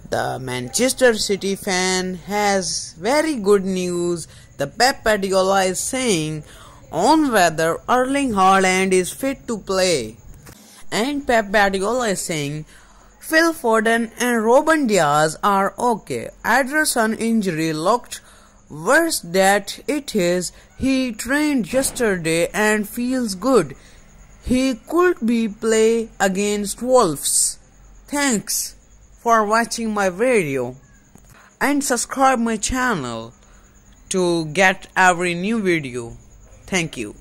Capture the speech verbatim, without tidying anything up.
The Manchester City fan has very good news. The Pep Guardiola is saying on whether Erling Haaland is fit to play. And Pep Guardiola is saying Phil Foden and Ruben Dias are okay. Ederson injury looked worse than it is. He trained yesterday and feels good. He could be play against Wolves. Thanks for watching my video and subscribe my channel to get every new video. Thank you.